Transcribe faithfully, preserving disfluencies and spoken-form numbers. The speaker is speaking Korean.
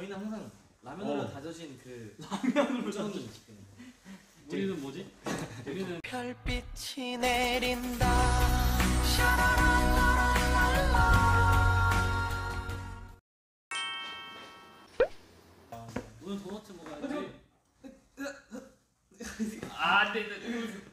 저희는 항상 라면으로 어. 다져진 그 라면으로 우정이 우리는 뭐지? 우리는 별빛이 내린다. 오늘 도넛 먹어야지. 아, 네, 네.